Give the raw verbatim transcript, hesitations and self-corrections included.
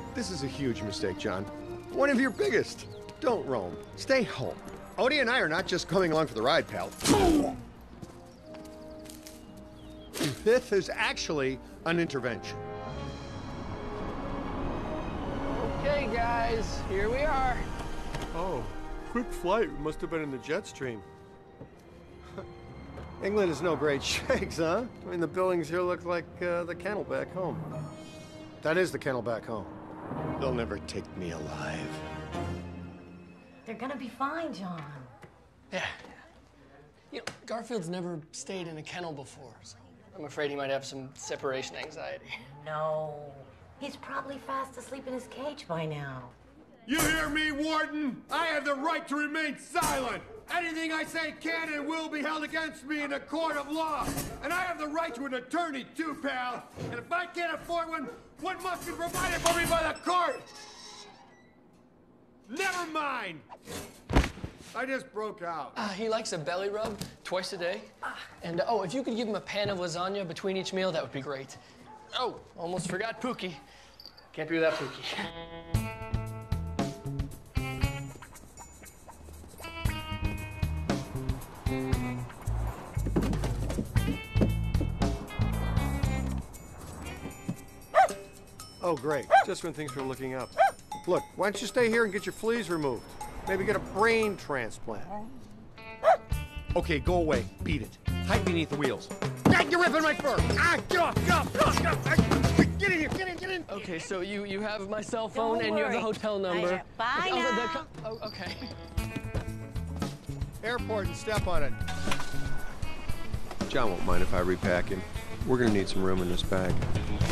This is a huge mistake, John. One of your biggest. Don't roam. Stay home. Odie and I are not just coming along for the ride, pal. This is actually an intervention. Okay, guys, here we are. Oh, quick flight. We must have been in the jet stream. England is no great shakes, huh? I mean, the buildings here look like uh, the kennel back home. That is the kennel back home. They'll never take me alive. They're gonna be fine, John. Yeah. You know, Garfield's never stayed in a kennel before, so I'm afraid he might have some separation anxiety. No. He's probably fast asleep in his cage by now. You hear me, Warden? I have the right to remain silent. Anything I say can and will be held against me in a court of law. And I have the right to an attorney, too, pal. And if I can't afford one, one must be provided for me by the court. Never mind. I just broke out. Uh, he likes a belly rub twice a day. And, uh, oh, if you could give him a pan of lasagna between each meal, that would be great. Oh, almost forgot Pookie. Can't be without Pookie. Oh, great. Just when things were looking up. Look, why don't you stay here and get your fleas removed? Maybe get a brain transplant. Okay, go away. Beat it. Hide beneath the wheels. Ah, you're ripping my fur! Ah, get off! Get off! Get off! Get off! Get in here! Get in! Get in! Okay, so you, you have my cell phone Don't and you have the worry. hotel number. I- bye oh, the- now. the- oh, okay. Airport and step on it. John won't mind if I repack him. We're gonna need some room in this bag.